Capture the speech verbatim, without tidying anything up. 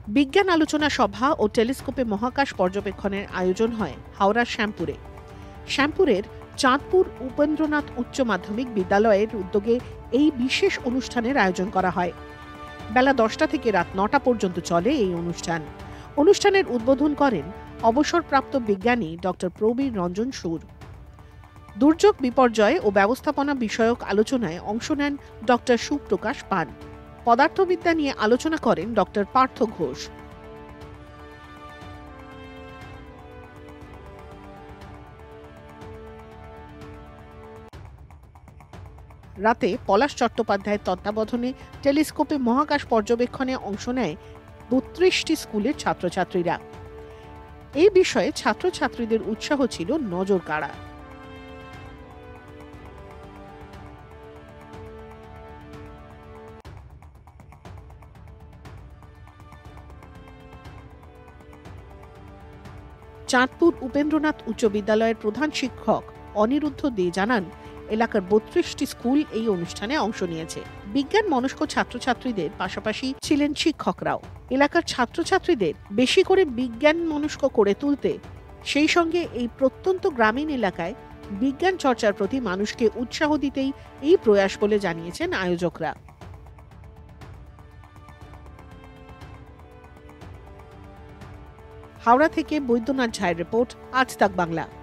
বিজ্ঞান আলোচনা সভা ও টেলিস্কোপে মহাকাশ পর্যবেক্ষণের আয়োজন হয় হাওড়ার শ্যামপুরে। শ্যামপুরের চাঁদপুর উপেন্দ্রনাথ উচ্চ মাধ্যমিক বিদ্যালয়ের উদ্যোগে এই বিশেষ অনুষ্ঠানের আয়োজন করা হয়। বেলা দশটা থেকে রাত নটা পর্যন্ত চলে এই অনুষ্ঠান। অনুষ্ঠানের উদ্বোধন করেন অবসরপ্রাপ্ত বিজ্ঞানী ডক্টর প্রবীর রঞ্জন সুর। দুর্যোগ বিপর্যয় ও ব্যবস্থাপনা বিষয়ক আলোচনায় অংশ নেন ডক্টর সুপ্রকাশ পান। পদার্থবিদ্যা নিয়ে আলোচনা করেন ডক্টর পার্থ ঘোষ। রাতে পলাশ চট্টোপাধ্যায়ের তত্ত্বাবধানে টেলিস্কোপে মহাকাশ পর্যবেক্ষণে অংশ নেয় বত্রিশটি স্কুলের ছাত্রছাত্রীরা। এই বিষয়ে ছাত্রছাত্রীদের উৎসাহ ছিল নজর কাড়া। চাঁদপুর উপেন্দ্রনাথ উচ্চ বিদ্যালয়ের প্রধান শিক্ষক অনিরুদ্ধ দে জানান, এলাকার বত্রিশটি স্কুল এই অনুষ্ঠানে অংশ নিয়েছে। বিজ্ঞান মনস্ক ছাত্রছাত্রীদের পাশাপাশি ছিলেন শিক্ষকরাও। এলাকার ছাত্রছাত্রীদের বেশি করে বিজ্ঞান মনস্ক করে তুলতে, সেই সঙ্গে এই প্রত্যন্ত গ্রামীণ এলাকায় বিজ্ঞান চর্চার প্রতি মানুষকে উৎসাহ দিতেই এই প্রয়াস বলে জানিয়েছেন আয়োজকরা। হাওড়া থেকে বৈদ্যনাথ ঝায়ের রিপোর্ট, আজতাক বাংলা।